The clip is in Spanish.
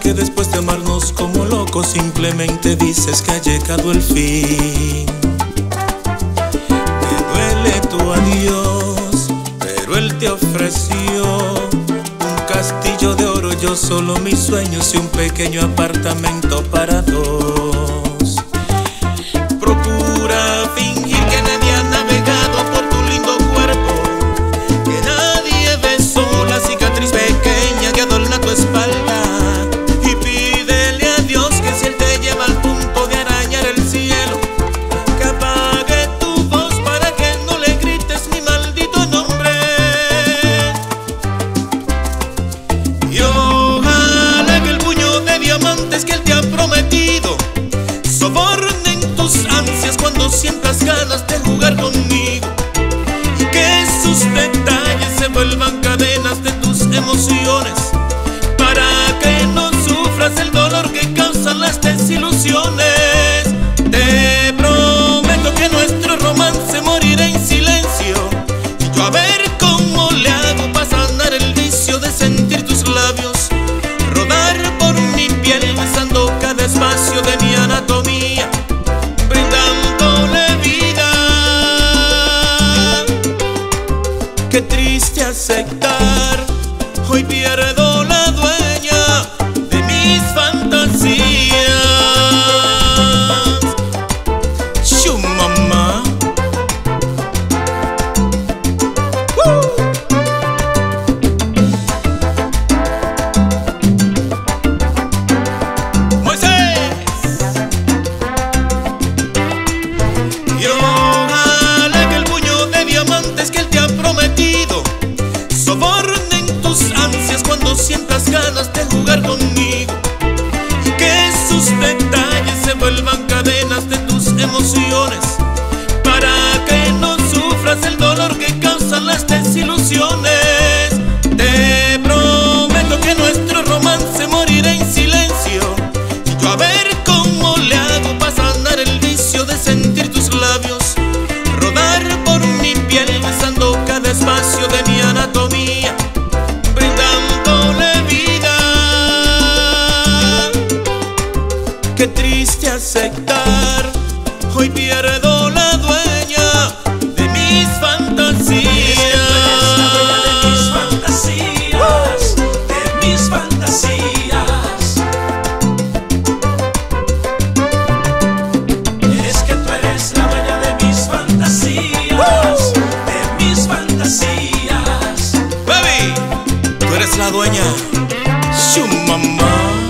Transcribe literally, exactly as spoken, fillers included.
que después de amarnos como locos simplemente dices que ha llegado el fin. Te duele tu adiós, pero él te ofreció un castillo de oro, yo solo mis sueños y un pequeño apartamento para dos. Procura fingir que nadie ha navegado por tu lindo cuerpo, que nadie besó la cicatriz pequeña que adorna tu espalda, y pídele a Dios que si él te lleva al punto de arañar el cielo, que apague tu voz para que no le grites mi maldito nombre. Y ojalá que el puño de diamantes que él te ha prometido sobornen tus ansias cuando sientas ganas de jugar conmigo, y que sus detalles se vuelvan cadenas de tus emociones, para que no sufras el dolor que causan las desilusiones. Te prometo que nuestro romance morirá en silencio, y yo a ver cómo le hago para sanar el vicio de sentir tus labios rodar por mi piel, besando cada espacio de mi anatomía, brindándole vida. Qué triste aceptar, hoy pierdo la dueña de mis fantasías. Shoo, mamá. ¡Woo! Moisés. Y ojalá que el puño de diamantes que él te ha prometido sobornen tus ansias cuando sientas ganas de jugar conmigo, y que sus detalles se vuelvan cadenas de tus emociones, para que no sufras el dolor que causan las desilusiones. Te prometo que nuestro romance morirá en silencio, y yo a ver cómo le hago para sanar el vicio de sentir tus labios rodar por mi piel, besando cada espacio de mi anatomía, brindándole vida. Qué triste aceptar, hoy pierdo la dueña de mis fantasías. Fantasías, de mis fantasías. Es que tú eres la dueña de mis fantasías, de mis fantasías. Baby, tú eres la dueña. Shoo, mamá.